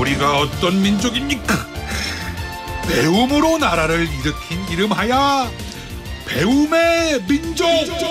우리가 어떤 민족입니까? 배움으로 나라를 일으킨 이름하여 배움의 민족.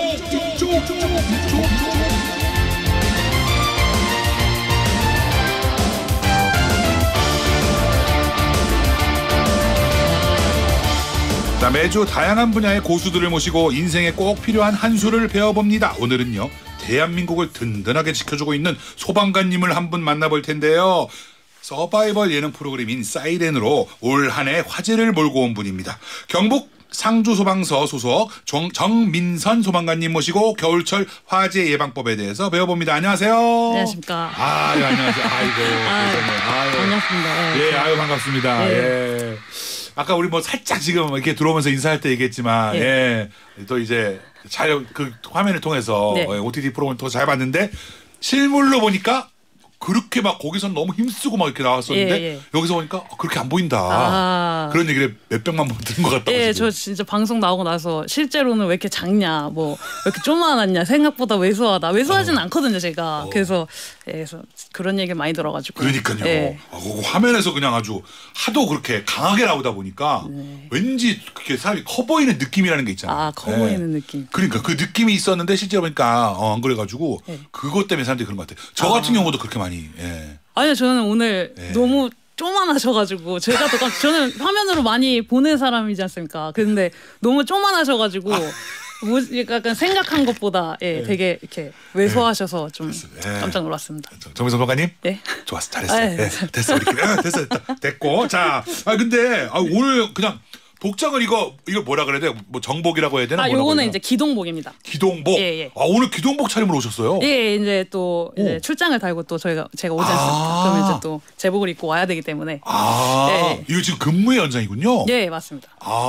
자, 매주 다양한 분야의 고수들을 모시고 인생에 꼭 필요한 한 수를 배워봅니다. 오늘은요, 대한민국을 든든하게 지켜주고 있는 소방관님을 한 분 만나볼 텐데요. 서바이벌 예능 프로그램인 사이렌으로 올 한 해 화제를 몰고 온 분입니다. 경북 상주소방서 소속 정민선 소방관님 모시고 겨울철 화재 예방법에 대해서 배워봅니다. 안녕하세요. 안녕하십니까. 예, 안녕하세요. 아이고. 반갑습니다. 예, 아유, 반갑습니다. 예. 아까 우리 뭐 살짝 지금 이렇게 들어오면서 인사할 때 얘기했지만, 또 이제 잘 그 화면을 통해서 OTT 프로그램 더 잘 봤는데 실물로 보니까 그렇게 막 거기선 너무 힘쓰고 막 이렇게 나왔었는데 여기서 보니까 그렇게 안 보인다. 그런 얘기를 몇백만 번 들은 것 같다고. 예, 저 진짜 방송 나오고 나서 실제로는 왜 이렇게 작냐, 뭐 왜 이렇게 조만하냐, 생각보다 왜소하다. 왜소하지는 않거든요, 제가. 그래서 그런 얘기 많이 들어가지고. 그러니까요. 화면에서 그냥 아주 하도 그렇게 강하게 나오다 보니까 왠지 그렇게 사람이 커 보이는 느낌이라는 게 있잖아요. 커 보이는 느낌. 그러니까 그 느낌이 있었는데 실제로 보니까 안 그래가지고 그것 때문에 사람들이 그런 것 같아요. 저 같은 경우도 그렇게 많이. 아니요, 저는 오늘 너무 쪼만하셔가지고 저는 화면으로 많이 보는 사람이지 않습니까? 근데 너무 쪼만하셔가지고 뭐 약간 생각한 것보다 되게 이렇게 왜소하셔서 좀 깜짝 놀랐습니다. 정민선 소방관님, 좋았어, 잘했어. 됐어, 됐고. 자, 근데 오늘 그냥 복장을 이거 뭐라 그래야 돼? 뭐 정복이라고 해야 되나? 요거는 이제 기동복입니다. 기동복. 오늘 기동복 차림으로 오셨어요? 예, 이제 또 이제 출장을 달고 또 제가 오지 않습니까? 그러면 이제 또 제복을 입고 와야 되기 때문에. 이거 지금 근무의 연장이군요. 예, 맞습니다.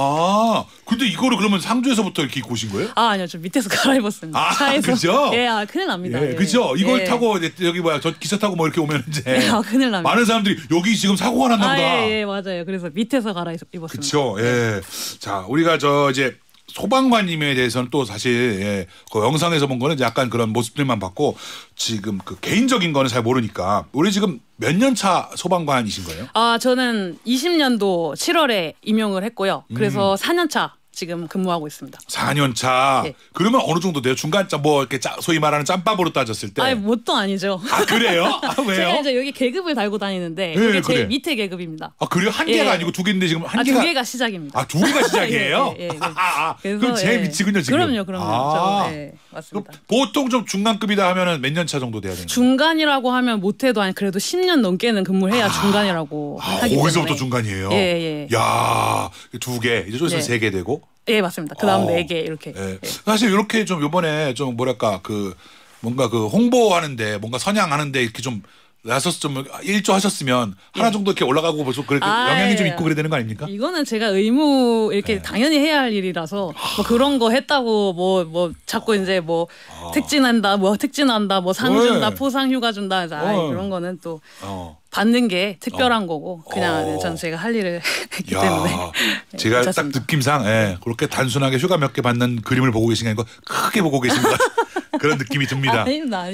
근데 이거를 그러면 상주에서부터 이렇게 입고 오신 거예요? 아니요, 저 밑에서 갈아입었습니다. 차에서. 그죠? 큰일 납니다. 그죠? 이걸 타고 여기 저 기차 타고 뭐 이렇게 오면 이제 큰일 납니다. 많은 사람들이 여기 지금 사고가 났나 보다. 예, 맞아요. 그래서 밑에서 갈아입었습니다. 그렇죠. 자, 우리가 이제 소방관님에 대해서는 또 사실 그 영상에서 본 거는 약간 그런 모습들만 봤고 지금 그 개인적인 거는 잘 모르니까 우리 지금 몇 년 차 소방관이신 거예요? 저는 20년도 7월에 임용을 했고요. 그래서 4년 차 지금 근무하고 있습니다. 4년 차. 그러면 어느 정도 돼요? 중간 뭐 이렇게 소위 말하는 짬밥으로 따졌을 때. 뭣도 아니죠. 그래요? 왜요? 제가 이제 여기 계급을 달고 다니는데 이게 제일 밑에 계급입니다. 그래요? 한 개가 아니고 두 개인데 지금 한 개가. 두 개가 시작입니다. 두 개가 시작이에요? 그럼 제일 밑이군요 지금. 그럼요. 맞습니다. 보통 좀 중간급이다 하면은 몇 년 차 정도 돼야 되나요? 중간이라고 하면 못해도 그래도 10년 넘게는 근무를 해야 중간이라고 하기 때문에. 거기서부터 중간이에요? 야, 두 개, 이제 좀 있으면 세 개 되고. 예, 맞습니다. 그 다음 4개 이렇게. 사실 이렇게 좀 요번에 좀 뭐랄까 뭔가 홍보하는데 뭔가 선양하는데 이렇게 좀 나서서 좀 일조하셨으면 하나 정도 이렇게 올라가고 벌써 그렇게 영향이 좀 있고 그래야 되는 거 아닙니까? 이거는 제가 의무 이렇게 당연히 해야 할 일이라서 뭐 그런 거 했다고 뭐 자꾸 이제 뭐 특진한다 뭐 상 준다 포상 휴가 준다 그런 거는 또 받는 게 특별한 거고 그냥 전 제가 할 일을 했기 때문에 제가 괜찮습니다. 딱 느낌상 그렇게 단순하게 휴가 몇 개 받는 그림을 보고 계신 게 아니고 크게 보고 계신 것 그런 느낌이 듭니다. 아닙니다.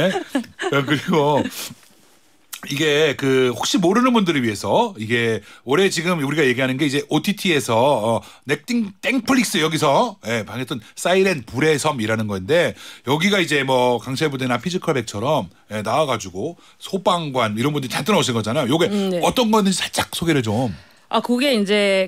그리고 이게 혹시 모르는 분들을 위해서 이게 올해 지금 우리가 얘기하는 게 이제 OTT에서 땡플릭스 여기서 방했던 사이렌 불의 섬이라는 건데 여기가 이제 뭐 강철 부대나 피지컬백처럼 나와가지고 소방관 이런 분들이 잔뜩 나오신 거잖아요. 요게 어떤 건지 살짝 소개를 좀. 그게 이제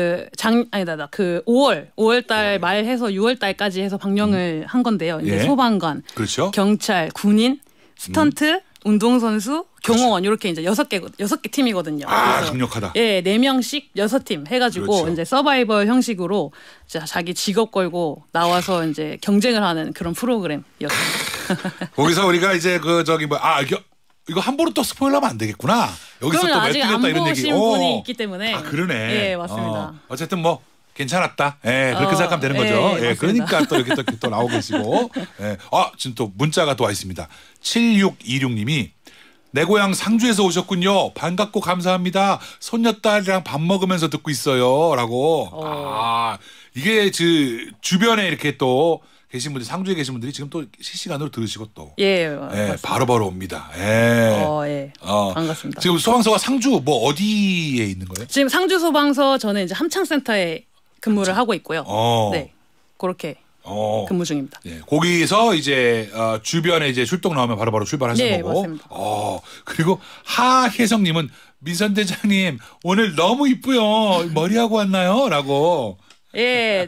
5월 달 말해서 6월 달까지 해서 방영을 한 건데요. 이제 소방관, 그렇죠. 경찰, 군인, 스턴트, 운동선수, 경호원 이렇게 이제 6개 팀이거든요. 강력하다. 4명씩 6팀 해가지고 이제 서바이벌 형식으로 자기 직업 걸고 나와서 이제 경쟁을 하는 그런 프로그램이었습니다. 거기서 우리가 이제 이거 함부로 또 스포일러하면 안 되겠구나. 여기서 또 아직 안 보신 분이 있기 때문에. 그러네. 예, 맞습니다. 어쨌든 뭐 괜찮았다. 그렇게 생각하면 되는 거죠. 그러니까 또 이렇게 또 나오고 계시고. 지금 또 문자가 또 와 있습니다. 7626님이 내 고향 상주에서 오셨군요. 반갑고 감사합니다. 손녀딸이랑 밥 먹으면서 듣고 있어요. 라고. 이게 주변에 이렇게 또 계신 분들 상주에 계신 분들이 지금 또 실시간으로 들으시고 또 예, 바로바로 옵니다. 예. 예. 반갑습니다. 지금 소방서가 상주 뭐 어디에 있는 거예요? 지금 상주 소방서 저는 이제 함창센터에 근무를 하고 있고요. 네, 그렇게 근무 중입니다. 예, 거기서 이제 주변에 이제 출동 나오면 바로바로 출발하시는 네, 거고. 맞습니다. 그리고 하혜성님은 민선 대장님 오늘 너무 이쁘요. 머리하고 왔나요?라고. 예,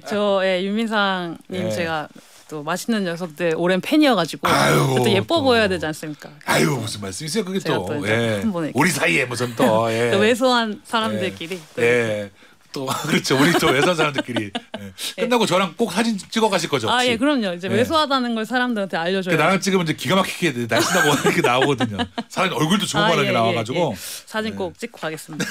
윤민상님 제가 또 맛있는 녀석들 오랜 팬이어가지고 또 예뻐 보여야 되지 않습니까? 아유 무슨 말씀이세요 그게 또. 한 번에 우리 사이에 무슨 또. 또 왜소한 사람들끼리. 또 그렇죠. 우리 또 외산 사람들끼리 끝나고 저랑 꼭 사진 찍어 가실 거죠? 혹시? 예, 그럼요. 이제 왜소하다는 걸 사람들한테 알려줘요. 나랑 찍으면 이제 기가 막히게 날씬하고 이렇게 나오거든요. 사람 얼굴도 조그만하게 나와가지고 사진 꼭 찍고 가겠습니다.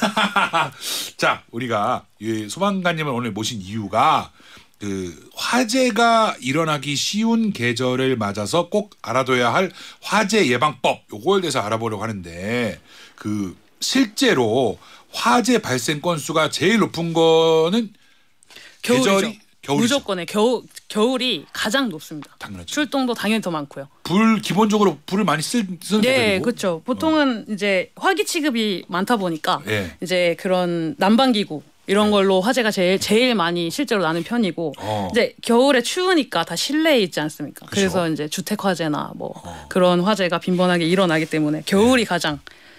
자, 우리가 소방관님을 오늘 모신 이유가 그 화재가 일어나기 쉬운 계절을 맞아서 꼭 알아둬야 할 화재 예방법 요거에 대해서 알아보려고 하는데 그 실제로 화재 발생 건수가 제일 높은 거는 겨울이죠. 무조건에 겨울이 가장 높습니다. 당연하죠. 출동도 당연히 더 많고요. 기본적으로 불을 많이 쓰는 네, 그렇죠. 보통은 이제 화기 취급이 많다 보니까 이제 그런 난방기구 이런 걸로 화재가 제일 많이 실제로 나는 편이고 이제 겨울에 추우니까 다 실내에 있지 않습니까? 그쵸? 그래서 이제 주택 화재나 뭐 그런 화재가 빈번하게 일어나기 때문에 겨울이 가장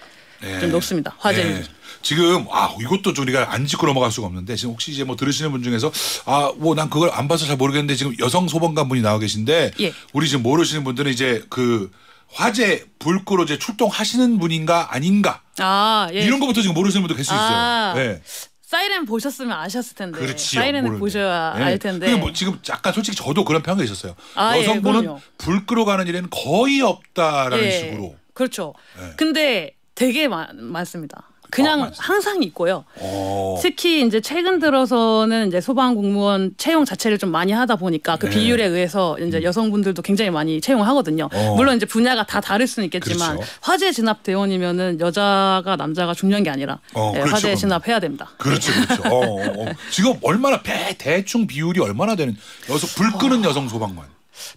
좀 높습니다. 화재는. 지금 이것도 우리가 안 짚고 넘어갈 수가 없는데 지금 혹시 이제 뭐 들으시는 분 중에서 뭐 난 그걸 안 봐서 잘 모르겠는데 지금 여성 소방관 분이 나와 계신데 우리 지금 모르시는 분들은 이제 그 화재 불 끄러 이제 출동하시는 분인가 아닌가 이런 거부터 지금 모르시는 분도 계실 수 있어요. 사이렌 보셨으면 아셨을 텐데. 그렇지. 사이렌을 보셔야 알 텐데. 그리고 뭐 지금 약간 솔직히 저도 그런 평이 있었어요. 여성분은 불 끄러 가는 일에는 거의 없다라는 식으로. 그렇죠. 근데 되게 많습니다. 그냥 항상 있고요. 특히 이제 최근 들어서는 이제 소방 공무원 채용 자체를 좀 많이 하다 보니까 그 비율에 의해서 이제 여성분들도 굉장히 많이 채용하거든요. 물론 이제 분야가 다 다를 수는 있겠지만 화재 진압 대원이면은 여자가 남자가 중요한 게 아니라 그렇죠, 화재 진압해야 됩니다. 그렇죠, 그렇죠. 지금 얼마나 대충 비율이 얼마나 되는 불 끄는 여성 소방관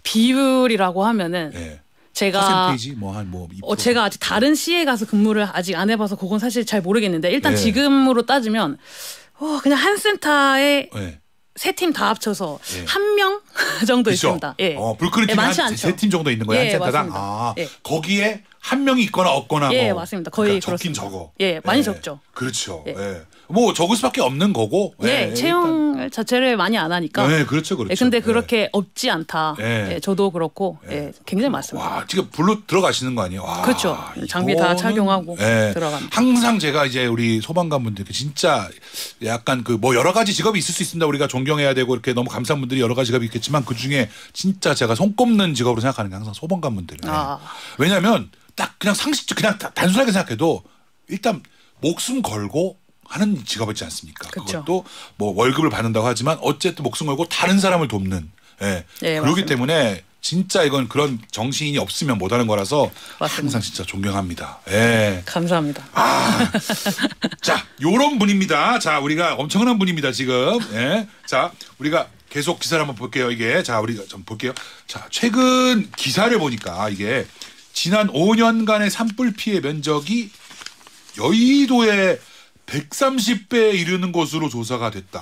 비율이라고 하면은. 제가 제가 아직 다른 시에 가서 근무를 아직 안 해봐서 그건 사실 잘 모르겠는데 일단 지금으로 따지면 그냥 한 센터에 세 팀 다 합쳐서 한 명 정도 있습니다. 불 끄는 팀이 한 세 팀 정도 있는 거예요, 한 센터당. 거기에 한 명이 있거나 없거나. 맞습니다. 거의 적긴 적어. 많이 적죠. 그렇죠. 뭐 적을 수밖에 없는 거고. 채용 자체를 많이 안 하니까. 그렇죠. 근데 그렇게 없지 않다. 저도 그렇고 굉장히 많습니다. 와, 지금 불로 들어가시는 거 아니에요? 그렇죠. 장비 다 착용하고 들어갑니다. 항상 제가 이제 우리 소방관분들께 진짜 약간 그 뭐 여러 가지 직업이 있을 수 있습니다. 우리가 존경해야 되고 이렇게 너무 감사한 분들이 여러 가지 직업이 있겠지만 그 중에 진짜 제가 손꼽는 직업으로 생각하는 게 항상 소방관분들. 왜냐하면 딱 그냥 그냥 단순하게 생각해도 일단 목숨 걸고 하는 직업이지 않습니까? 그것도 뭐 월급을 받는다고 하지만 어쨌든 목숨 걸고 다른 사람을 돕는. 그렇기 맞습니다. 때문에 진짜 이건 그런 정신이 없으면 못하는 거라서 항상 진짜 존경합니다. 감사합니다. 자, 요런 분입니다. 자, 우리가 엄청난 분입니다 지금. 자, 우리가 계속 기사를 한번 볼게요. 이게 우리가 좀 볼게요. 자, 최근 기사를 보니까 이게 지난 5년간의 산불 피해 면적이 여의도의 130배에 이르는 것으로 조사가 됐다.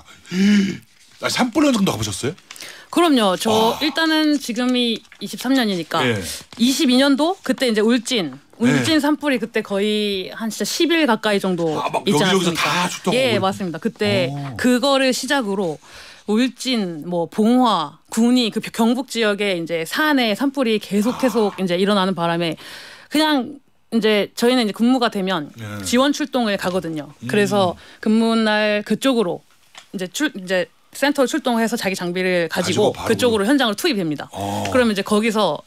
산불 현장도 가보셨어요? 그럼요. 일단은 지금이 23년이니까 22년도 그때 이제 울진 산불이 그때 거의 한 진짜 10일 가까이 정도 있지 않습니까? 다 출동하고. 맞습니다. 그때 그거를 시작으로 울진, 뭐 봉화, 군위 그 경북 지역에 이제 산에 산불이 계속 이제 일어나는 바람에 그냥 이제 저희는 이제 근무가 되면 지원 출동을 가거든요. 그래서 근무 날 그쪽으로 이제 센터 출동해서 자기 장비를 가지고 그쪽으로 현장으로 투입됩니다. 그러면 이제 거기서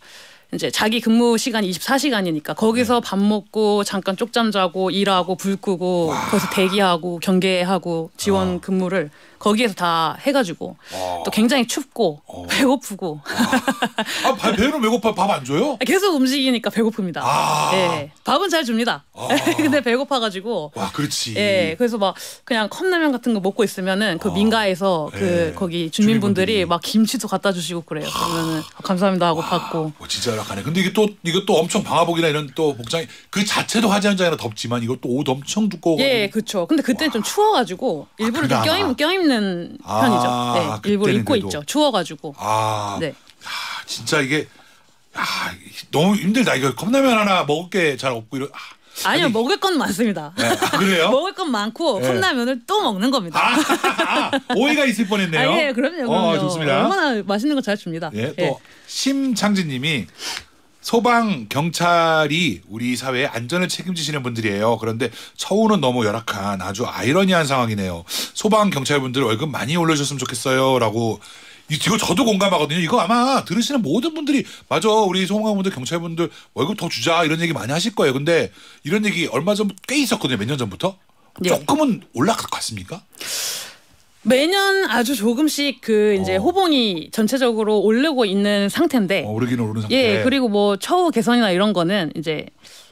이제 자기 근무 시간이 24시간이니까 거기서 밥 먹고 잠깐 쪽잠 자고 일하고 불 끄고 거기서 대기하고 경계하고 지원 근무를 거기에서 다 해가지고 또 굉장히 춥고 배고프고 배는 왜 고파? 밥 안 줘요? 계속 움직이니까 배고픕니다. 예, 밥은 잘 줍니다. 근데 배고파가지고 와, 그렇지. 예, 그래서 막 그냥 컵라면 같은 거 먹고 있으면은 그 민가에서 그 거기 주민분들이 막 김치도 갖다 주시고 그래요. 그러면은 감사합니다 하고 받고. 진짜 열악하네. 근데 이것도 엄청 방화복이나 이런 또 복장이 그 자체도 화재 현장이라 덥지만 이것도 옷 엄청 두꺼워. 예, 그렇죠. 근데 그때는 좀 추워가지고 일부러 좀 껴입는 편이죠. 네, 일부러 입고 그래도. 있죠. 추워가지고. 네. 진짜 이게 너무 힘들다. 이거 컵라면 하나 먹을 게 잘 없고 아니요, 먹을 건 많습니다. 네. 그래요? 먹을 건 많고 컵라면을 또 먹는 겁니다. 오해가 있을 뻔했네요. 예, 그럼요. 좋습니다. 얼마나 맛있는 거 잘 줍니다. 예, 또 심창진님이 소방 경찰이 우리 사회의 안전을 책임지시는 분들이에요. 그런데 처우는 너무 열악한 아주 아이러니한 상황이네요. 소방 경찰분들 월급 많이 올려주셨으면 좋겠어요라고. 이거 저도 공감하거든요. 이거 아마 들으시는 모든 분들이 맞아, 우리 소방관분들 경찰분들 월급 더 주자 이런 얘기 많이 하실 거예요. 근데 이런 얘기 얼마 전 꽤 있었거든요. 몇 년 전부터. 조금은 올라갈 것 같습니까? 매년 아주 조금씩 그 이제 호봉이 전체적으로 오르고 있는 상태인데. 오르기는 오르는 상태. 예, 그리고 뭐 처우 개선이나 이런 거는 이제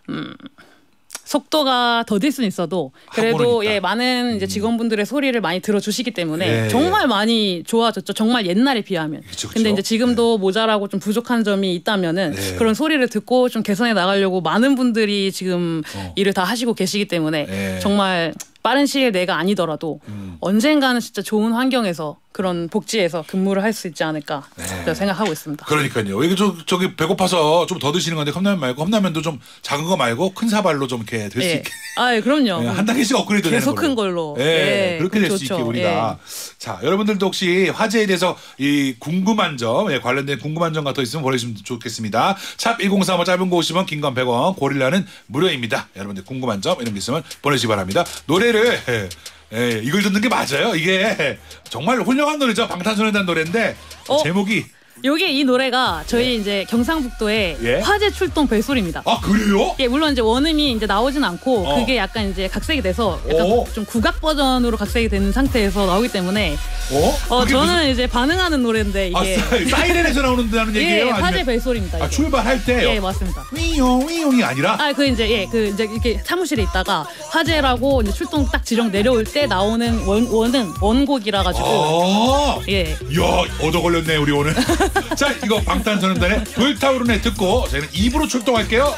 속도가 더딜 수는 있어도 그래도 예, 많은 이제 직원분들의 소리를 많이 들어주시기 때문에 정말 많이 좋아졌죠. 정말 옛날에 비하면. 그쵸. 근데 이제 지금도 모자라고 좀 부족한 점이 있다면은 그런 소리를 듣고 좀 개선해 나가려고 많은 분들이 지금 일을 다 하시고 계시기 때문에 정말 빠른 시일 내가 아니더라도 언젠가는 진짜 좋은 환경에서 그런 복지에서 근무를 할 수 있지 않을까 생각하고 있습니다. 그러니까요. 이게 저기 배고파서 좀 더 드시는 건데 컵라면 말고 컵라면도 좀 작은 거 말고 큰 사발로 좀 이렇게 될 수 있게. 그럼요. 한 단계씩 업그레이드 되는 걸로. 계속 큰 걸로. 그렇게 될 수 있게 우리가. 자, 여러분들도 혹시 화재에 대해서 이 궁금한 점, 관련된 궁금한 점 같은 거 있으면 보내주시면 좋겠습니다. 샵 1035 짧은 거 50원, 긴 건 100원, 고릴라는 무료입니다. 여러분들 궁금한 점 이런 게 있으면 보내주시기 바랍니다. 노래를 이걸 듣는 게 맞아요. 이게 정말 훌륭한 노래죠. 방탄소년단 노래인데 제목이 요게 이 노래가 저희 이제 경상북도의 화재 출동 벨소리입니다. 아, 그래요? 예, 물론 이제 원음이 이제 나오진 않고 그게 약간 이제 각색이 돼서 약간 좀 국악 버전으로 각색이 된 상태에서 나오기 때문에 저는 무슨... 이제 반응하는 노래인데 이게 사이렌에서 나오는다는 얘기예요? 화재 벨소리입니다. 이게. 출발할 때요? 예, 맞습니다. 위용이 아니라? 그 이제 이제 이렇게 사무실에 있다가 화재라고 이제 출동 딱 지정 내려올 때 나오는 원곡이라 가지고 이야, 얻어 걸렸네 우리 오늘. 자, 이거 방탄소년단의 불타오르네 듣고 저희는 2부로 출동할게요.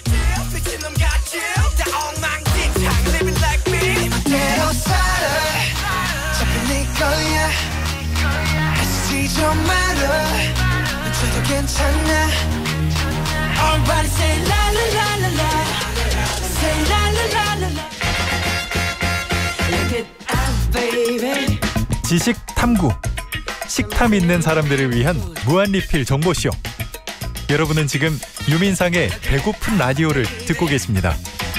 지식 탐구, 식탐 있는 사람들을 위한 무한리필 정보쇼. 여러분은 지금 유민상의 배고픈 라디오를 듣고 계십니다.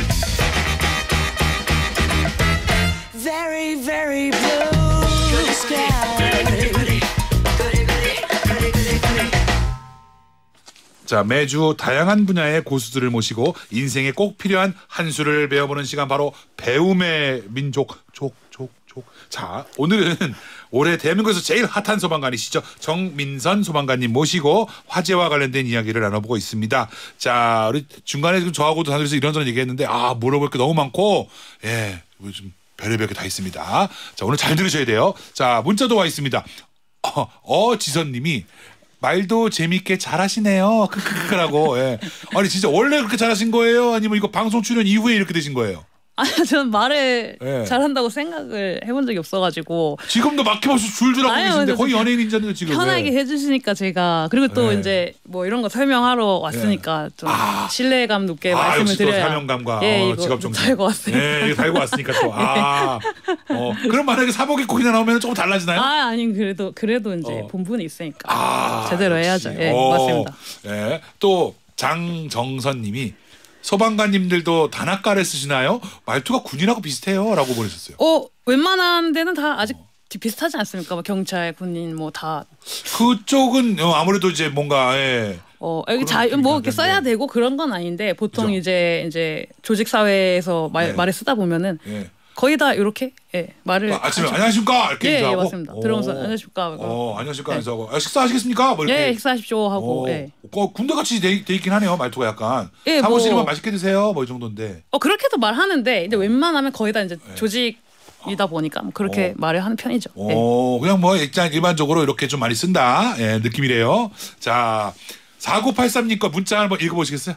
자, 매주 다양한 분야의 고수들을 모시고 인생에 꼭 필요한 한 수를 배워보는 시간, 바로 배움의 민족 자, 오늘은 올해 대한민국에서 제일 핫한 소방관이시죠. 정민선 소방관님 모시고 화재와 관련된 이야기를 나눠보고 있습니다. 자, 우리 중간에 좀 저하고도 다들 이런저런 얘기했는데 물어볼 게 너무 많고 좀 별의별 게 다 있습니다. 자, 오늘 잘 들으셔야 돼요. 자, 문자도 와 있습니다. 지선님이 말도 재밌게 잘하시네요. 크크크라고. 아니 진짜 원래 그렇게 잘하신 거예요? 아니면 이거 방송 출연 이후에 이렇게 되신 거예요? 저는 말을 잘한다고 생각을 해본 적이 없어가지고. 지금도 막힘없이 줄줄 하고 계신데 거의 연예인이잖아요 지금. 편하게 해주시니까 제가. 그리고 또 이제 뭐 이런 거 설명하러 왔으니까 좀 신뢰감 높게 말씀을 드려야. 또 사명감과 직업 정신. 달고 왔어요. 이거 달고 왔으니까 또. 그럼 만약에 사복 입고 그냥 나오면 조금 달라지나요? 아니 그래도 이제 본분이 있으니까 제대로 해야죠. 맞습니다. 또 장정선님이 소방관님들도 단아까를 쓰시나요? 말투가 군인하고 비슷해요 라고 보내셨어요. 웬만한 데는 다 아직 비슷하지 않습니까? 뭐 경찰, 군인 뭐 다. 그쪽은 아무래도 이제 뭔가 여기 뭐 이렇게 써야 되고 그런 건 아닌데 보통 그죠? 이제 조직 사회에서 네. 말을 쓰다 보면은 예. 거의 다 이렇게 말을 아침에 안녕하십니까 이렇게 예, 인사하고. 맞습니다. 들어오면서 안녕하십니까. 안녕하십니까 인사하고 식사하시겠습니까? 뭐 이렇게. 예, 식사하십시오 하고. 예. 군대 같이 돼 있긴 하네요. 말투가 약간. 예, 사무실이면 뭐- 맛있게 드세요. 뭐 이 정도인데. 그렇게도 말하는데 이제 웬만하면 거의 다 이제 조직이다 보니까 뭐 그렇게 말을 하는 편이죠. 예. 그냥 뭐 일반적으로 이렇게 좀 많이 쓴다. 예, 느낌이래요. 자, 4983님 거 문자 한번 읽어보시겠어요?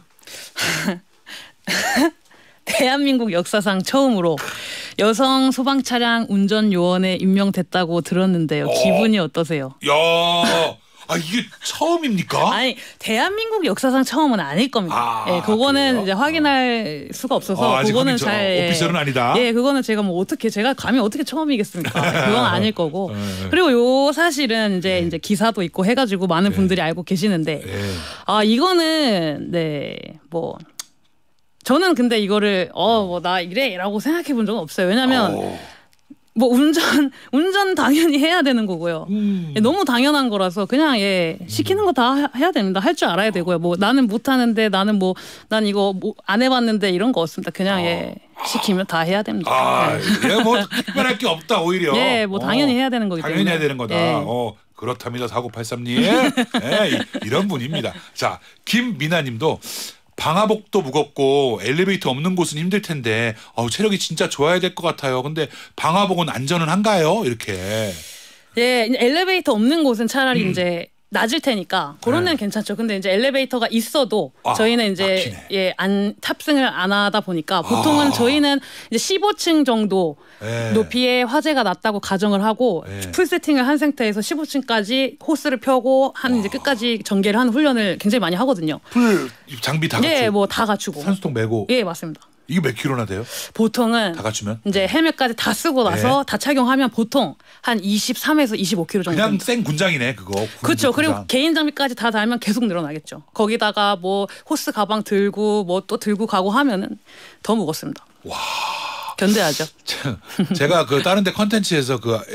대한민국 역사상 처음으로 여성 소방 차량 운전 요원에 임명됐다고 들었는데요. 기분이 어떠세요? 야, 이게 처음입니까? 아니 대한민국 역사상 처음은 아닐 겁니다. 아, 예, 그거는 그래요? 이제 확인할 수가 없어서 아직 그거는 확인 잘 오피셜은 아니다. 예, 그거는 제가 뭐 어떻게 제가 감히 어떻게 처음이겠습니까? 그건 아닐 거고. 그리고 요 사실은 이제 기사도 있고 해가지고 많은 분들이 알고 계시는데 예. 이거는 뭐. 저는 근데 이거를 뭐 나 이래라고 생각해 본 적은 없어요. 왜냐면 뭐 운전 당연히 해야 되는 거고요. 예, 너무 당연한 거라서 그냥 시키는 거 다 해야 됩니다. 할 줄 알아야 되고요. 뭐 나는 못 하는데 난 이거 안 해봤는데 이런 거 없습니다. 그냥 시키면 다 해야 됩니다. 뭐 특별할 게 없다 오히려. 예, 뭐 당연히 해야 되는 거기 때문에. 당연히 해야 되는 거다. 예. 그렇답니다. 4983님. 이런 분입니다. 자, 김미나님도 방화복도 무겁고 엘리베이터 없는 곳은 힘들 텐데 체력이 진짜 좋아야 될 것 같아요. 근데 방화복은 안전은 한가요? 이렇게. 예, 엘리베이터 없는 곳은 차라리 이제 낮을 테니까 그런 데는 괜찮죠. 근데 이제 엘리베이터가 있어도 저희는 이제 막히네. 탑승을 안 하다 보니까 보통은 저희는 이제 15층 정도 높이의 화재가 났다고 가정을 하고 풀 세팅을 한 상태에서 15층까지 호스를 펴고 이제 끝까지 전개를 하는 훈련을 굉장히 많이 하거든요. 풀 장비 다 갖추고. 예, 뭐 다 갖추고. 산소통 메고. 예, 맞습니다. 이게 몇 킬로나 돼요? 보통은 다 갖추면? 이제 헬멧까지 다 쓰고 나서 다 착용하면 보통 한 23에서 25kg 정도. 그냥 생 군장이네 그거. 그렇죠. 그리고 군장. 개인 장비까지 다 달면 계속 늘어나겠죠. 거기다가 뭐 호스 가방 들고 뭐 또 들고 가고 하면은 더 무겁습니다. 와. 견뎌야죠. 제가 그 다른 데 컨텐츠에서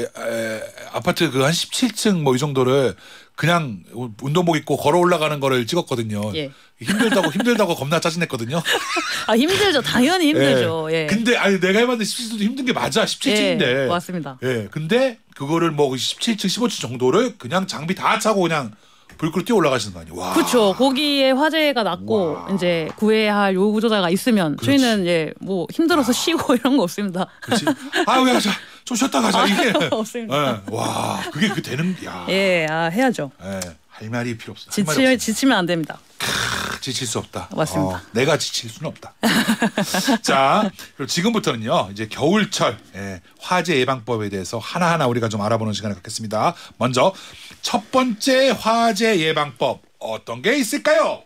아파트 한 17층 뭐 이 정도를 그냥 운동복 입고 걸어 올라가는 거를 찍었거든요. 예. 힘들다고 겁나 짜증냈거든요. 힘들죠. 당연히 힘들죠. 예. 근데 내가 해봤는데 17층도 힘든 게 맞아. 17층인데. 예, 맞습니다. 예. 근데 그거를 뭐 17층, 15층 정도를 그냥 장비 다 차고 그냥 불 끄고 뛰어 올라가시는 거 아니에요? 와. 그렇죠. 거기에 화재가 났고 와. 이제 구해야 할 요구조자가 있으면 그렇지. 저희는 뭐 힘들어서 쉬고 이런 거 없습니다. 그렇지. 좀 쉬었다 가자. 이게. 없습니다. 예. 와. 그게 되는. 야. 예, 해야죠. 예. 할 말이 필요 없어. 할 말이 없어. 지치면 안 됩니다. 지칠 수 없다. 맞습니다. 내가 지칠 수는 없다. 자, 그리고 지금부터는요. 이제 겨울철 화재 예방법에 대해서 하나하나 우리가 좀 알아보는 시간을 갖겠습니다. 먼저 첫 번째 화재 예방법 어떤 게 있을까요?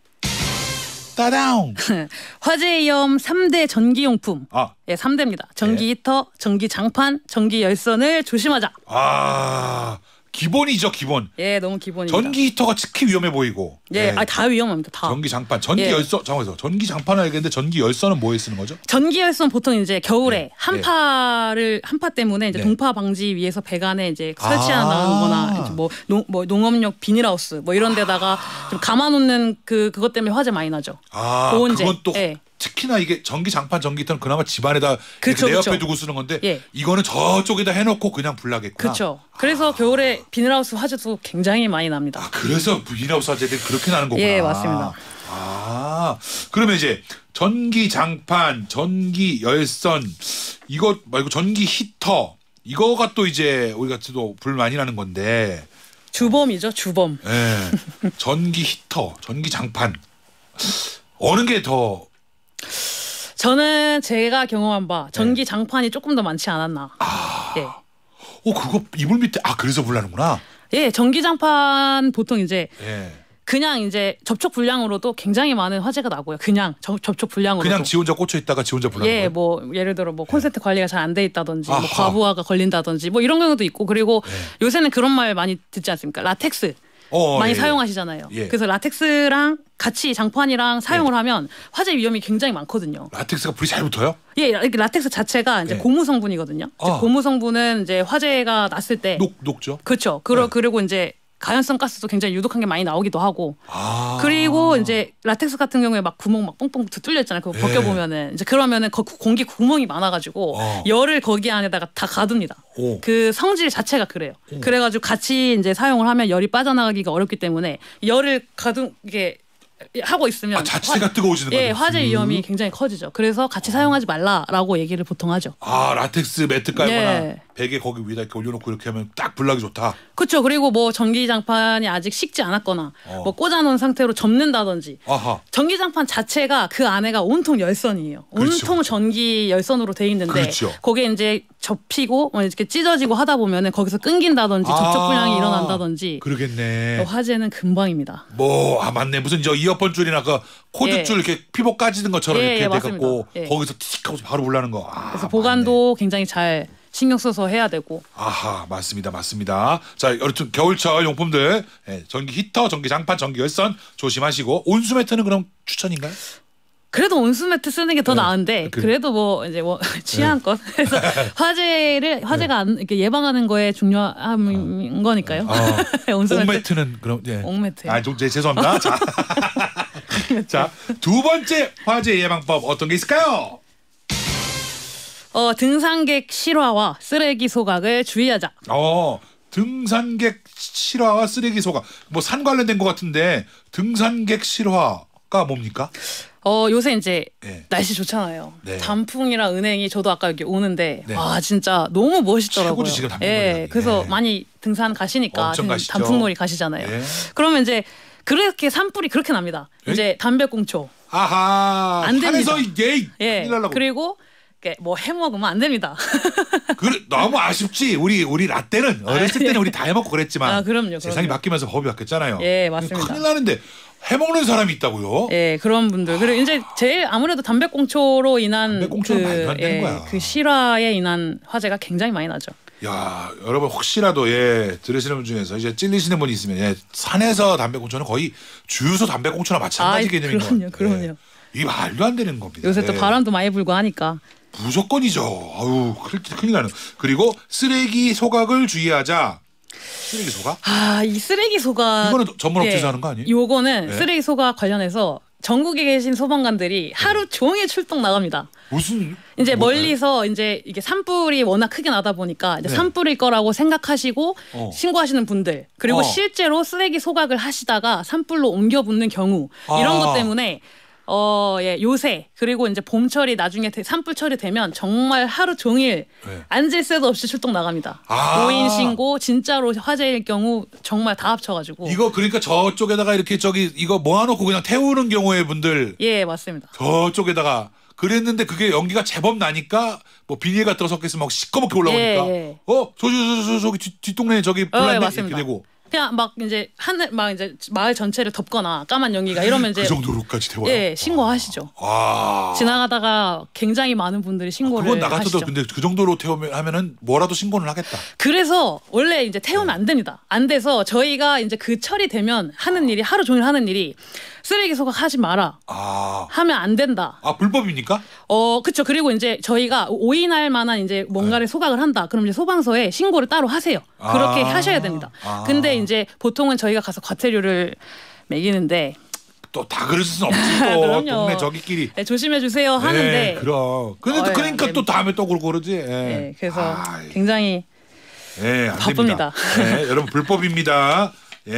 따다운. 화재 위험 3대 전기용품. 예, 3대입니다. 전기 히터, 전기 장판, 전기 열선을 조심하자. 기본이죠, 기본. 예, 너무 기본입니다. 전기 히터가 특히 위험해 보이고. 예, 다 위험합니다. 다. 전기 장판, 전기 열선. 잠깐만요. 전기 장판은 알겠는데 전기 열선은 뭐에 쓰는 거죠? 전기 열선 보통 이제 겨울에 한파 때문에 이제 동파 방지 위해서 배관에 이제 설치한다거나 이제 뭐 농업용 비닐하우스 뭐 이런 데다가 좀 감아놓는 그것 때문에 화재 많이 나죠. 그건 또 특히나 이게 전기 장판, 전기 히터는 그나마 집안에다 내 옆에 두고 쓰는 건데 이거는 저쪽에다 해놓고 그냥 불나겠구나. 그렇죠. 그래서 겨울에 비닐하우스 화재도 굉장히 많이 납니다. 그래서 비닐하우스 화재들이 그렇게 나는 거구나. 예, 맞습니다. 그러면 이제 전기 장판, 전기 열선 이거 말고 전기 히터 이거가 또 이제 우리가 또 불 많이 나는 건데 주범이죠, 주범. 예. 전기 히터, 전기 장판 어느 게 더 저는 제가 경험한 바 전기 장판이 조금 더 많지 않았나. 예. 그거 이불 밑에 그래서 불나는구나. 예, 전기 장판 보통 이제 그냥 이제 접촉 불량으로도 굉장히 많은 화재가 나고요. 그냥 접촉 불량으로. 그냥 지 혼자 꽂혀 있다가 지 혼자 불나는 거예요? 뭐 예를 들어 뭐 콘센트 관리가 잘 안 돼 있다든지 뭐 과부하가 걸린다든지 뭐 이런 경우도 있고 그리고 요새는 그런 말 많이 듣지 않습니까? 라텍스. 많이 사용하시잖아요. 그래서 라텍스랑 같이 장판이랑 사용을 하면 화재 위험이 굉장히 많거든요. 라텍스가 불이 잘 붙어요? 예, 라텍스 자체가 이제 고무 성분이거든요. 고무 성분은 이제 화재가 났을 때 녹죠. 그렇죠. 그리고 이제 가연성 가스도 굉장히 유독한 게 많이 나오기도 하고. 아. 그리고 이제 라텍스 같은 경우에 막 구멍 막 뻥뻥 뚫려 있잖아요. 그거 벗겨 보면은 이제 그러면은 공기 구멍이 많아가지고 열을 거기 안에다가 다 가둡니다. 그 성질 자체가 그래요. 그래가지고 같이 이제 사용을 하면 열이 빠져나가기가 어렵기 때문에 열을 가두게 하고 있으면 자체가 뜨거워지는 거예요. 예, 화재 위험이 굉장히 커지죠. 그래서 같이 사용하지 말라라고 얘기를 보통 하죠. 아, 라텍스 매트 깔거나 예. 베개 거기 위에다 이렇게 올려놓고 이렇게 하면 딱 불나기 좋다. 그렇죠. 그리고 뭐 전기장판이 아직 식지 않았거나 뭐 꽂아놓은 상태로 접는다든지. 아하. 전기장판 자체가 그 안에가 온통 열선이에요. 그렇죠. 온통 전기 열선으로 돼 있는데 그렇죠. 거기에 이제 접히고 이렇게 찢어지고 하다 보면은 거기서 끊긴다든지 접촉 불량이 일어난다든지. 그러겠네. 화재는 금방입니다. 맞네. 무슨 저 이어폰 줄이나 그 코드 줄 이렇게 피복 까지는 것처럼 예, 이렇게 맞습니다. 돼갖고 예. 거기서 틱 하고 바로 불나는 거. 그래서 보관도 굉장히 잘 신경 써서 해야 되고. 아하, 맞습니다. 자, 여튼 겨울철 용품들, 전기 히터, 전기 장판, 전기 열선 조심하시고 온수 매트는 그럼 추천인가요? 그래도 온수매트 쓰는 게 더 나은데 그래. 그래도 뭐 이제 뭐 취향껏 그래서 화재가 이렇게 예방하는 거에 중요한 거니까요. 온수매트. 옥매트는 그럼 옥매트. 좀 죄송합니다. 자, 두 번째 화재 예방법 어떤 게 있을까요? 등산객 실화와 쓰레기 소각을 주의하자. 등산객 실화와 쓰레기 소각. 뭐 산 관련된 것 같은데 등산객 실화가 뭡니까? 요새 이제 네. 날씨 좋잖아요. 네. 단풍이랑 은행이 저도 아까 여기 오는데 네. 와 진짜 너무 멋있더라고요. 최고지 지금 단풍놀이. 예, 그래서 네. 많이 등산 가시니까 엄청 가시죠. 단풍놀이 가시잖아요. 네. 그러면 이제 그렇게 산불이 그렇게 납니다. 에이? 이제 담배꽁초. 아하. 안 됩니다. 산에서 큰일 날라고. 그리고 뭐 해먹으면 안 됩니다. 너무 아쉽지. 우리 라떼는 어렸을 때는 우리 다 해먹고 그랬지만 그럼요. 세상이 바뀌면서 법이 바뀌었잖아요. 예, 맞습니다. 큰일 나는데 해먹는 사람이 있다고요? 예, 그런 분들. 그리고 이제 제일 아무래도 담배꽁초로 인한 담배꽁초는 말도 안 되는 거야. 그 실화에 인한 화재가 굉장히 많이 나죠. 야, 여러분 혹시라도 들으시는 분 중에서 이제 찔리시는 분이 있으면 산에서 담배꽁초는 거의 주유소 담배꽁초나 마찬가지 개념인 거예요. 그럼요. 이 말도 안 되는 겁니다. 요새 또 바람도 많이 불고 하니까. 무조건이죠. 아유, 큰일 나는. 그리고 쓰레기 소각을 주의하자. 쓰레기 소각? 이 쓰레기 소각 이거는 전문 업체에서 하는 거 아니에요? 요거는 네. 쓰레기 소각 관련해서 전국에 계신 소방관들이 하루 종일 출동 나갑니다. 무슨 이제 멀리서 이제 이게 산불이 워낙 크게 나다 보니까 이제 네. 산불일 거라고 생각하시고 신고하시는 분들 그리고 어. 실제로 쓰레기 소각을 하시다가 산불로 옮겨 붙는 경우 이런 것 때문에 요새 그리고 이제 봄철이 나중에 산불철이 되면 정말 하루 종일 앉을 새도 없이 출동 나갑니다. 고인 신고 진짜로 화재일 경우 정말 다 합쳐가지고. 이거 그러니까 저쪽에다가 이렇게 이거 모아놓고 그냥 태우는 경우에 분들 예, 맞습니다. 저쪽에다가 그랬는데 그게 연기가 제법 나니까 뭐 비닐 같은 거 섞여 있으면 막 시꺼멓게 올라오니까 예. 저기 뒷동네 저기 불났네 이렇게 맞습니다. 되고 그냥 막 이제 하늘 막 이제 마을 전체를 덮거나 까만 연기가 이러면 이제 그 정도로까지 태워요. 예, 신고하시죠. 아. 지나가다가 굉장히 많은 분들이 신고를 그건 나 같아도 하시죠. 근데 그 정도로 태우면 하면은 뭐라도 신고는 하겠다. 그래서 원래 이제 태우면 안 됩니다. 안 돼서 저희가 이제 그 철이 되면 하는 일이 하루 종일 하는 일이 쓰레기 소각하지 마라. 하면 안 된다. 불법입니까? 그렇죠. 그리고 이제 저희가 오인할 만한 이제 뭔가를 소각을 한다. 그럼 이제 소방서에 신고를 따로 하세요. 그렇게 하셔야 됩니다. 근데 이제 보통은 저희가 가서 과태료를 매기는데 또 다 그럴 수는 없지. 또 그럼요. 동네 저기끼리. 네, 조심해 주세요 하는데. 그럼. 그러니까 또 다음에 또 그러고 그러지. 네, 그래서 굉장히 안 바쁩니다. 됩니다. 여러분 불법입니다.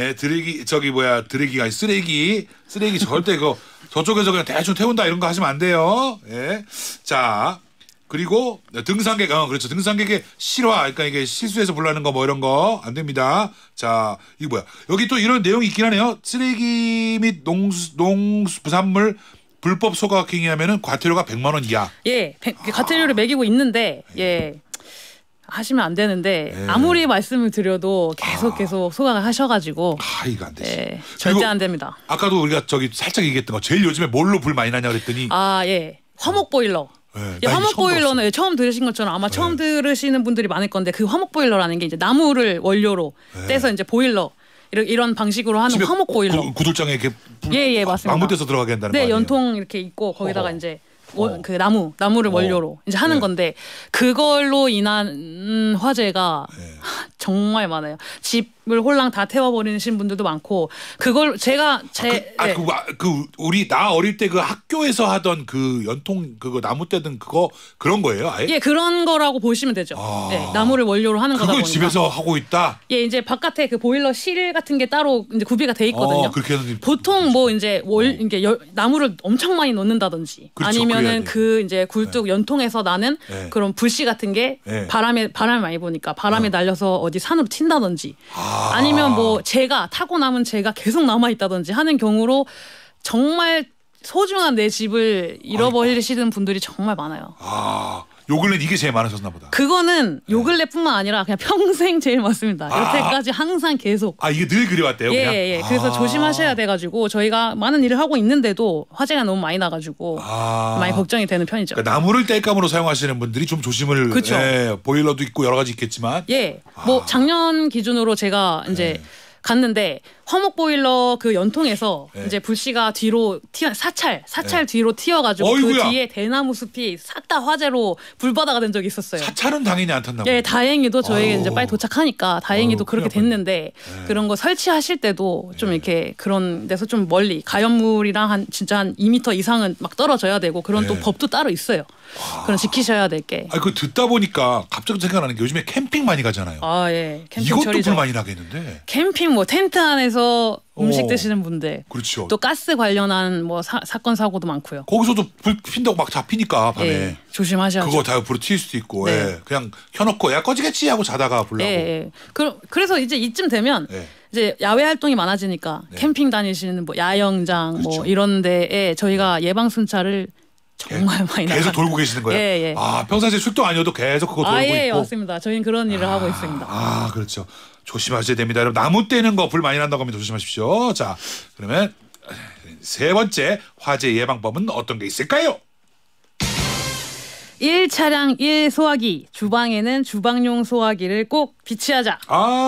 드래기가 쓰레기 절대 저쪽에서 그냥 대충 태운다 이런 거 하시면 안 돼요. 자, 그리고 등산객, 그렇죠. 등산객의 실화, 그러니까 이게 실수해서 불나는 거 뭐 이런 거 안 됩니다. 자, 이거 뭐야? 여기 또 이런 내용이 있긴 하네요. 쓰레기 및 농수산물 불법 소각 행위하면은 과태료가 100만 원 이하. 예, 과태료를 매기고 있는데 하시면 안 되는데 아무리 말씀을 드려도 계속 소각을 하셔가지고 이거 안 되지. 절대 안 됩니다. 아까도 우리가 살짝 얘기했던 거 제일 요즘에 뭘로 불 많이 나냐 그랬더니 화목 보일러. 화목 보일러는 처음 들으신 것처럼 아마 처음 들으시는 분들이 많을 건데 그 화목 보일러라는 게 이제 나무를 원료로 떼서 이제 보일러 이런 방식으로 하는 화목 보일러. 구들장에 이렇게 맞습니다. 방문돼서 들어가게 한다는 거 아니에요? 연통 이렇게 있고 거기다가 이제 그 나무를 원료로 이제 하는 건데 그걸로 인한 화재가 정말 많아요. 집을 홀랑 다 태워버리신 분들도 많고 그걸 제가 나 어릴 때 그 학교에서 하던 그 연통 그거 나무 떼든 그거 그런 거예요, 아예? 예, 그런 거라고 보시면 되죠. 예, 나무를 원료로 하는 거다 그걸 보니까. 집에서 하고 있다. 예, 이제 바깥에 그 보일러 실 같은 게 따로 이제 구비가 돼 있거든요. 그렇게 하는 보통 뭐 이제 이게 나무를 엄청 많이 놓는다든지 그렇죠, 아니면은 그 이제 굴뚝 연통에서 나는 그런 불씨 같은 게 바람을 많이 보니까 바람에 날려서 어디 산으로 튄다든지 아니면 뭐 타고 남은 재가 계속 남아 있다든지 하는 경우로 정말 소중한 내 집을 잃어버리시는 분들이 정말 많아요. 요 근래 이게 제일 많으셨나 보다. 그거는 요 근래뿐만 아니라 그냥 평생 제일 많습니다. 여태까지 항상 계속. 이게 늘 그래왔대요. 그냥? 예. 그래서 조심하셔야 돼가지고 저희가 많은 일을 하고 있는데도 화재가 너무 많이 나가지고 많이 걱정이 되는 편이죠. 그러니까 나무를 땔감으로 사용하시는 분들이 좀 조심을. 그쵸. 보일러도 있고 여러 가지 있겠지만. 예. 뭐 작년 기준으로 제가 이제 갔는데 화목 보일러 그 연통에서 이제 불씨가 뒤로 사찰 뒤로 튀어가지고 어이구야. 그 뒤에 대나무 숲이 싹 다 화재로 불바다가 된 적이 있었어요. 사찰은 당연히 안 탔나 보다. 예, 다행히도 저희가 이제 빨리 도착하니까 다행히도 그렇게 큰일 됐는데 그런 거 설치하실 때도 좀 이렇게 그런 데서 좀 멀리 가연물이랑 진짜 한 2m 이상은 막 떨어져야 되고 그런 또 법도 따로 있어요. 그런 지키셔야 될 게. 그 듣다 보니까 갑자기 생각나는 게 요즘에 캠핑 많이 가잖아요. 예. 캠핑 이것도 처리죠. 불 많이 나겠는데. 캠핑 뭐 텐트 안에서 음식 드시는 분들. 그렇죠. 또 가스 관련한 뭐 사건 사고도 많고요. 거기서도 불 핀다고 막 잡히니까 밤에. 예, 조심하셔야죠. 그거 다 불을 튈 수도 있고. 네. 예. 그냥 켜놓고 야 꺼지겠지 하고 자다가 불 나고. 예. 그래서 이제 이쯤 되면 이제 야외 활동이 많아지니까 캠핑 다니시는 뭐 야영장 뭐 이런 데에 저희가 예방 순찰을 정말 많이 계속 돌고 계시는 거예요? 예. 평상시에 출동 아니어도 계속 그거 돌고 있고. 맞습니다. 저희는 그런 일을 하고 있습니다. 그렇죠. 조심하셔야 됩니다. 여러분 나무 떼는 거 불 많이 난다고 하면 조심하십시오. 자, 그러면 세 번째 화재 예방법은 어떤 게 있을까요? 1차량 1소화기. 주방에는 주방용 소화기를 꼭 비치하자.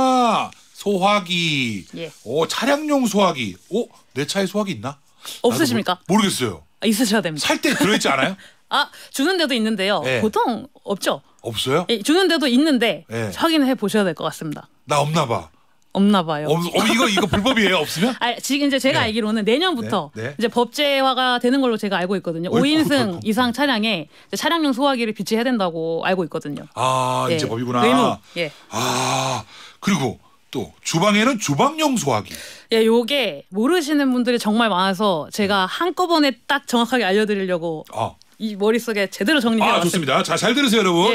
소화기. 예. 차량용 소화기. 내 차에 소화기 있나? 없으십니까? 모르겠어요. 있으셔야 됩니다. 살 때 들어있지 않아요? 주는 데도 있는데요. 보통 없죠. 없어요? 예, 주는 데도 있는데 확인해 보셔야 될 것 같습니다. 나 없나 봐. 없나 봐요. 이거 불법이에요? 없으면? 지금 이제 제가 알기로는 내년부터 이제 법제화가 되는 걸로 제가 알고 있거든요. 5인승 이상 차량에 차량용 소화기를 비치해야 된다고 알고 있거든요. 이제 법이구나. 의무. 예. 그리고 또 주방에는 주방용 소화기. 예, 요게 모르시는 분들이 정말 많아서 제가 한꺼번에 딱 정확하게 알려드리려고 이 머릿속에 제대로 정리해왔습니다. 좋습니다. 잘 들으세요, 여러분.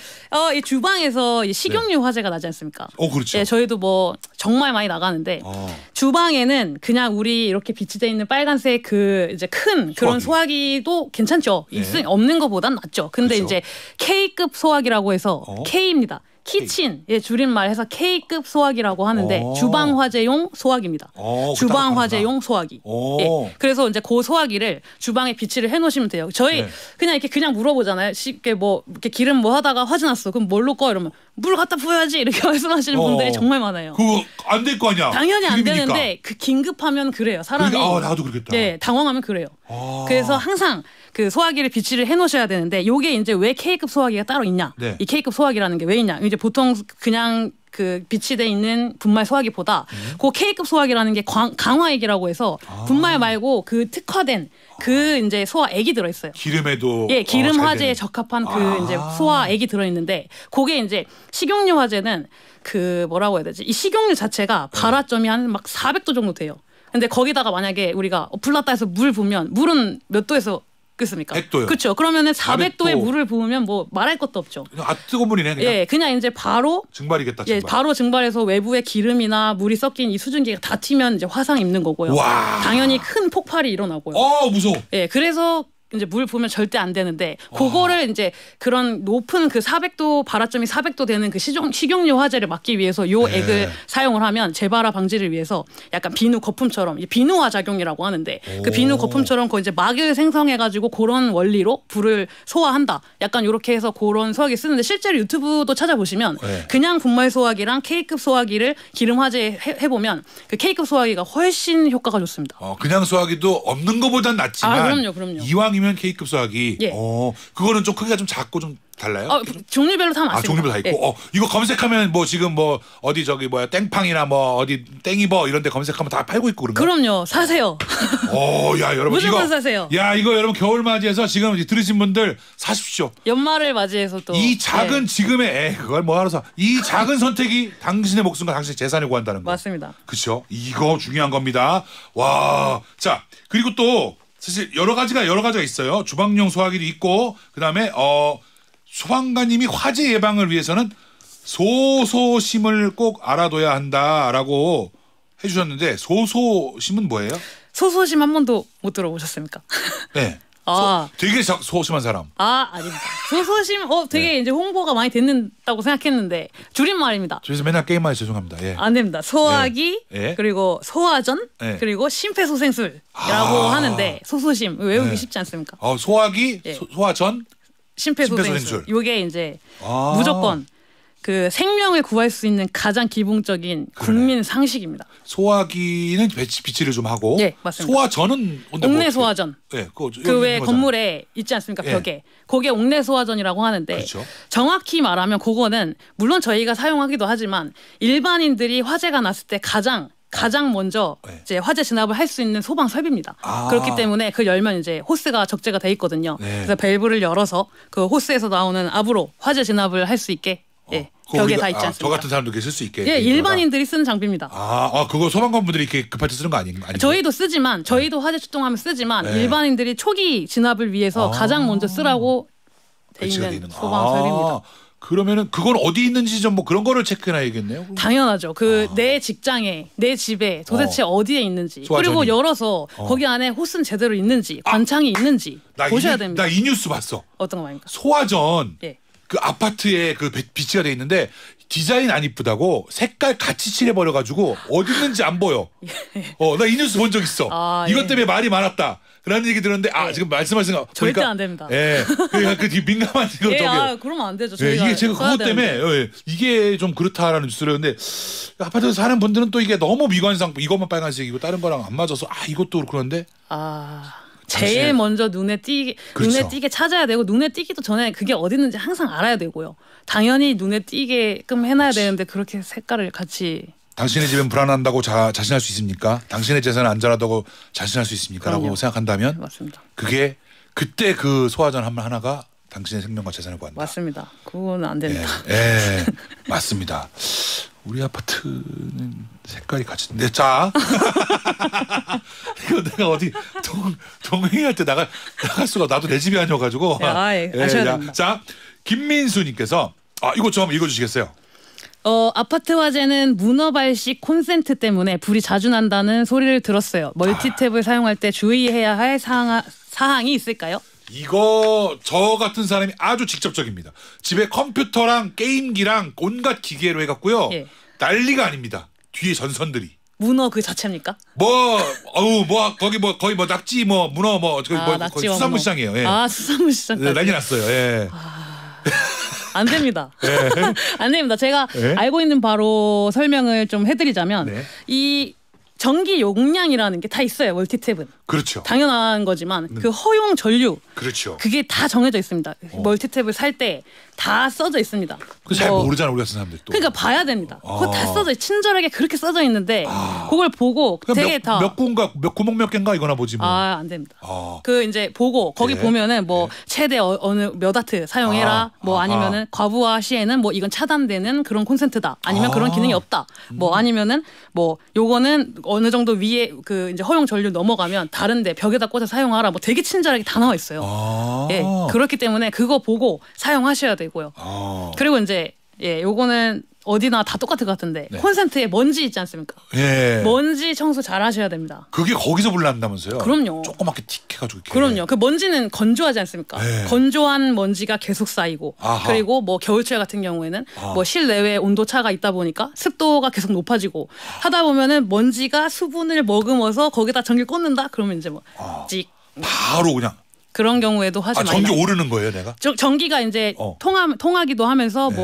이 주방에서 이 식용유 화재가 나지 않습니까? 그렇죠. 예, 저희도 뭐 정말 많이 나가는데 주방에는 그냥 우리 이렇게 비치돼 있는 빨간색 그 이제 큰 그런 소화기도 괜찮죠. 없는 것보단 낫죠. 근데 그렇죠. 이제 K급 소화기라고 해서 K입니다. 키친, 줄임말해서 K급 소화기라고 하는데 주방 화재용 소화기입니다. 주방 화재용 소화기. 그래서 이제 그 소화기를 주방에 비치를 해놓으시면 돼요. 저희 그냥 이렇게 그냥 물어보잖아요. 쉽게 뭐 이렇게 기름 뭐 하다가 화재 났어. 그럼 뭘로 꺼? 이러면 물 갖다 부어야지 이렇게 말씀하시는 분들이 정말 많아요. 그거 안 될 거 아니야. 당연히 안 되는데 긴급하면 그래요. 사람이. 나도 그러겠다. 당황하면 그래요. 그래서 항상 그 소화기를 비치를 해놓으셔야 되는데 요게 이제 왜 K급 소화기가 따로 있냐? 이 K급 소화기라는 게 왜 있냐? 이제 보통 그냥 그 비치돼 있는 분말 소화기보다 그 K급 소화기라는 게 강화액이라고 해서 분말 말고 그 특화된 그 이제 소화액이 들어있어요. 기름에도 기름 화재에 적합한 그 이제 소화액이 들어있는데 그게 이제 식용유 화재는 그 뭐라고 해야 되지? 이 식용유 자체가 발화점이 한 막 400도 정도 돼요. 근데 거기다가 만약에 우리가 불났다 해서 물 부으면 물은 몇 도에서 끓습니까? 100도요. 그렇죠. 그러면은 400도에 400도. 물을 부으면 뭐 말할 것도 없죠. 뜨거운 물이네 그냥. 그냥 이제 바로 증발이겠다. 바로 증발해서 외부에 기름이나 물이 섞인 이 수증기가 다 튀면 이제 화상이 입는 거고요. 당연히 큰 폭발이 일어나고요. 무서워. 그래서 이제 물 부으면 절대 안 되는데 그거를 이제 그런 높은 그 400도 발화점이 400도 되는 그 식용유 화재를 막기 위해서 요 액을 사용을 하면 재발화 방지를 위해서 약간 비누 거품처럼 비누화 작용이라고 하는데 그 비누 거품처럼 그 이제 막을 생성해 가지고 그런 원리로 불을 소화한다. 약간 이렇게 해서 그런 소화기 쓰는데 실제로 유튜브도 찾아보시면 그냥 분말 소화기랑 K급 소화기를 기름 화재에 해보면 그 K급 소화기가 훨씬 효과가 좋습니다. 그냥 소화기도 없는 것보단 낫지만 그럼요. 이왕이면 아니면 K급 소화기. 예. 그거는 좀 크기가 좀 작고 좀 달라요? 종류별로 다 많습니다. 종류별로 다 있고. 예. 이거 검색하면 뭐 지금 뭐 어디 저기 뭐야 땡팡이나 뭐 어디 땡이버 이런 데 검색하면 다 팔고 있고 그런가? 그럼요. 사세요. 야, 여러분 무조건 이거 사세요. 야, 이거 여러분 겨울 맞이해서 지금 들으신 분들 사십시오. 연말을 맞이해서 또 이 작은 지금의 그걸 뭐 하러 사? 이 작은 선택이 당신의 목숨과 당신의 재산을 구한다는 거. 맞습니다. 그렇죠. 이거 중요한 겁니다. 와, 자 그리고 또 사실 여러 가지가 있어요. 주방용 소화기도 있고 그다음에 소방관님이 화재 예방을 위해서는 소소심을 꼭 알아둬야 한다라고 해주셨는데 소소심은 뭐예요? 소소심 한 번도 못 들어보셨습니까? 네. 되게 소심한 사람. 아닙니다. 소소심 되게 이제 홍보가 많이 됐다고 생각했는데 줄임말입니다. 저기서 맨날 게임만 죄송합니다. 예. 안 됩니다. 소화기 예. 그리고 소화전 예. 그리고 심폐소생술이라고 하는데 소소심 외우기 쉽지 않습니까? 소화기, 예. 소화전, 심폐소생술. 요게 이제 무조건 그 생명을 구할 수 있는 가장 기본적인 국민 상식입니다. 소화기는 비치를 좀 하고 네, 맞습니다. 소화전은 옥내 소화전. 네, 그 왜 건물에 있지 않습니까? 예. 벽에. 그게 옥내 소화전이라고 하는데 그렇죠. 정확히 말하면 그거는 물론 저희가 사용하기도 하지만 일반인들이 화재가 났을 때 가장 먼저 네. 이제 화재 진압을 할 수 있는 소방 설비입니다. 그렇기 때문에 그 열면 이제 호스가 적재가 돼 있거든요. 네. 그래서 밸브를 열어서 그 호스에서 나오는 압으로 화재 진압을 할 수 있게 벽에 다 있지 않습니까? 저 같은 사람도 쓸 수 있게. 예, 일반인들이 쓰는 장비입니다. 그거 소방관분들이 이렇게 급할 때 쓰는 거 아닌가요? 저희도 쓰지만 저희도 화재 출동하면 쓰지만 네. 일반인들이 초기 진압을 위해서 가장 먼저 쓰라고 돼 있는 소방 설비입니다. 그러면은 그건 어디 있는지 좀 뭐 그런 거를 체크해놔야겠네요. 당연하죠. 내 직장에, 내 집에 도대체 어디에 있는지 소화전이. 그리고 열어서 거기 안에 호스는 제대로 있는지 관창이 있는지 보셔야 됩니다. 나 이 뉴스 봤어. 어떤 거 말입니까? 소화전 예. 그 아파트에 그 비치가 돼 있는데 디자인 안 이쁘다고 색깔 같이 칠해버려가지고 어디 있는지 안 보여. 나 이 뉴스 본 적 있어. 이것 때문에 말이 많았다. 그런 얘기 들었는데 지금 말씀하신 거 절대 보니까 안 됩니다. 예, 그 민감한 이거 그러면 안 되죠. 이게 제가 그것 때문에 이게 좀 그렇다라는 뉴스를 근데 아파트에서 사는 분들은 또 이게 너무 미관상 이것만 빨간색이고 다른 거랑 안 맞아서 이것도 그런데 제일 먼저 눈에 띄게 그렇죠. 찾아야 되고 눈에 띄기도 전에 그게 어디 있는지 항상 알아야 되고요. 당연히 눈에 띄게끔 해놔야 되는데 그렇게 색깔을 같이 당신의 집은 불안한다고 자신할 수 있습니까? 당신의 재산은 안전하다고 자신할 수 있습니까? 라고 그럼요. 생각한다면 맞습니다. 그게 그때 그 소화전 하나가 당신의 생명과 재산을 구한다. 맞습니다. 그거는 안 됩니다. 예, 맞습니다. 우리 아파트는 색깔이 같이. 자, 이거 내가 어디 동행할 때 나갈 수가 나도 내 집이 아니어가지고. 아셔야 됩니다. 자, 김민수님께서 이거 좀 읽어주시겠어요? 아파트 화재는 문어발식 콘센트 때문에 불이 자주 난다는 소리를 들었어요. 멀티탭을 사용할 때 주의해야 할 사항이 있을까요? 이거 저 같은 사람이 아주 직접적입니다. 집에 컴퓨터랑 게임기랑 온갖 기계로 해갖고요. 예. 난리가 아닙니다. 뒤에 전선들이. 문어 그 자체입니까? 거기 거의 낙지 문어 거의 수산물 시장이에요. 예. 수산물 시장까지. 네, 난리 났어요. 예. 안 됩니다. 네. 안 됩니다. 제가 네. 알고 있는 바로 설명을 좀 해드리자면 네. 이 전기 용량이라는 게 다 있어요. 멀티탭은. 그렇죠. 당연한 거지만 그 허용 전류 그렇죠. 그게 다 정해져 있습니다. 멀티탭을 살 때 다 써져 있습니다. 잘 모르잖아 우리 같은 사람들 또. 그러니까 봐야 됩니다. 그거 다 써져 친절하게 그렇게 써져 있는데 그걸 보고 되게 몇 구멍 몇 개인가 이거나 보지 뭐. 안 됩니다. 그 이제 보고 거기 보면은 최대 어느 몇 와트 사용해라. 아니면은 과부하 시에는 이건 차단되는 그런 콘센트다. 아니면 그런 기능이 없다. 아니면은 요거는 어느 정도 위에 그 이제 허용 전류 넘어가면 다른데 벽에다 꽂아 사용하라. 되게 친절하게 다 나와 있어요. 예, 그렇기 때문에 그거 보고 사용하셔야 되고요. 그리고 이제 요거는 어디나 다 똑같을 것 같은데 콘센트에 먼지 있지 않습니까? 예. 먼지 청소 잘 하셔야 됩니다. 그게 거기서 불난다면서요? 그럼요. 조그맣게 틱 해가지고 이렇게. 그럼요. 그 먼지는 건조하지 않습니까? 건조한 먼지가 계속 쌓이고 그리고 겨울철 같은 경우에는 실내외 온도 차가 있다 보니까 습도가 계속 높아지고 하다 보면은 먼지가 수분을 머금어서 거기다 전기 꽂는다? 그러면 이제 찍 바로 그냥. 그런 경우에도 하지 말라. 전기 오르는 거예요, 내가? 전기가 이제 통하기도 하면서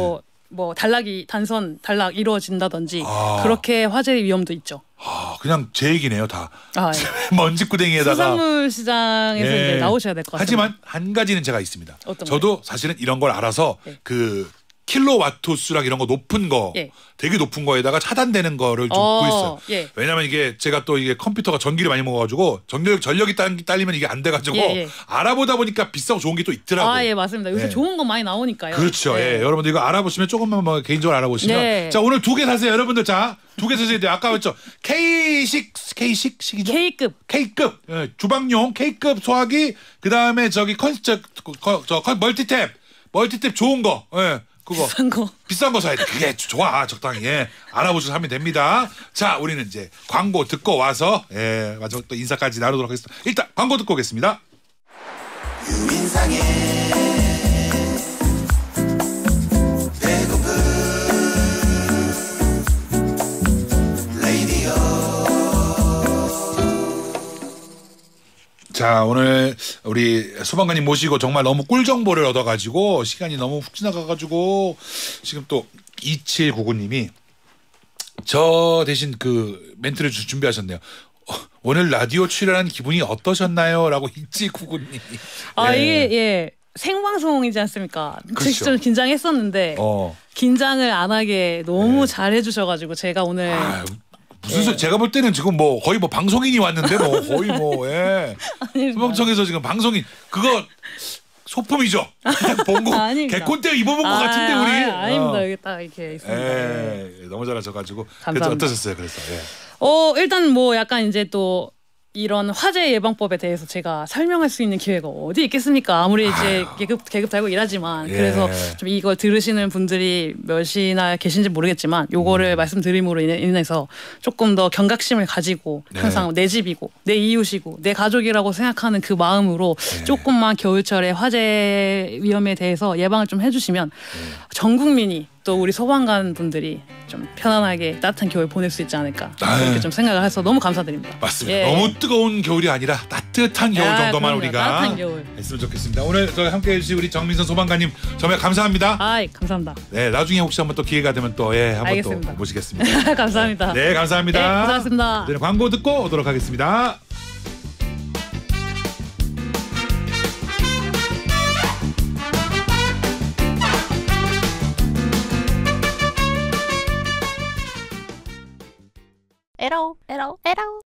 뭐 단락 이루어진다든지 그렇게 화재 위험도 있죠. 그냥 제 얘기네요 다. 예. 먼지구덩이에다가. 수산물 시장에서 이제 나오셔야 될 것 같아요. 하지만 한 가지는 제가 있습니다. 어떤 저도 사실은 이런 걸 알아서 그 킬로와트 수랑 이런 거 높은 거 되게 높은 거에다가 차단되는 거를 좀 구했어요. 왜냐면 이게 제가 또 이게 컴퓨터가 전기를 많이 먹어가지고 전력이 딸리면 이게 안 돼가지고 알아보다 보니까 비싸고 좋은 게 또 있더라고요. 예, 맞습니다. 요새 좋은 거 많이 나오니까요. 그렇죠. 여러분들 이거 알아보시면 조금만 뭐 개인적으로 알아보시면 자 오늘 2개 사세요. 여러분들 자 2개 사셔야 돼요. 아까 했죠. K식이죠? K급 주방용 K급 소화기 그다음에 저기 멀티탭 좋은 거. 그거 비싼 거 사야 돼. 그게 좋아. 적당히 알아보셔서 하면 됩니다. 자, 우리는 이제 광고 듣고 와서 마지막 또 인사까지 나누도록 하겠습니다. 일단 광고 듣고 오겠습니다. 유민상의 배고픈 라디오. 자, 오늘 우리 소방관님 모시고 정말 너무 꿀 정보를 얻어가지고 시간이 너무 훅 지나가가지고 지금 또 2799님이 저 대신 그 멘트를 준비하셨네요. 오늘 라디오 출연한 기분이 어떠셨나요? 라고 2799님이. 이게 생방송이지 않습니까? 그렇죠. 좀 긴장했었는데 긴장을 안 하게 너무 잘해주셔가지고 제가 오늘 무슨 소리? 제가 볼 때는 지금 뭐 거의 뭐 방송인이 왔는데 뭐 거의 뭐 소방청에서 지금 방송인 그거 소품이죠. 본고 개콘 때 입어본 것 같은데 우리. 아닙니다. 여기 딱 이렇게 있습니다. 너무 잘하셔가지고. 감사합니다. 어떠셨어요? 그래서. 일단 뭐 약간 이제 또 이런 화재 예방법에 대해서 제가 설명할 수 있는 기회가 어디 있겠습니까? 아무리 이제 계급 달고 일하지만 그래서 좀 이걸 들으시는 분들이 몇이나 계신지 모르겠지만 요거를 말씀드림으로 인해서 조금 더 경각심을 가지고 항상 내 집이고 내 이웃이고 내 가족이라고 생각하는 그 마음으로 조금만 겨울철에 화재 위험에 대해서 예방을 좀 해주시면 전 국민이 또 우리 소방관 분들이 좀 편안하게 따뜻한 겨울 보낼 수 있지 않을까 그렇게 좀 생각을 해서 너무 감사드립니다. 맞습니다. 너무 뜨거운 겨울이 아니라 따뜻한 겨울 정도만 그럼요. 우리가 따뜻한 겨울 했으면 좋겠습니다. 오늘 저희 함께해 주신 우리 정민선 소방관님 정말 감사합니다. 감사합니다. 네, 나중에 혹시 한번 또 기회가 되면 또 한번 알겠습니다. 또 모시겠습니다. 감사합니다. 네, 감사합니다. 고맙습니다. 네, 광고 듣고 오도록 하겠습니다. 에러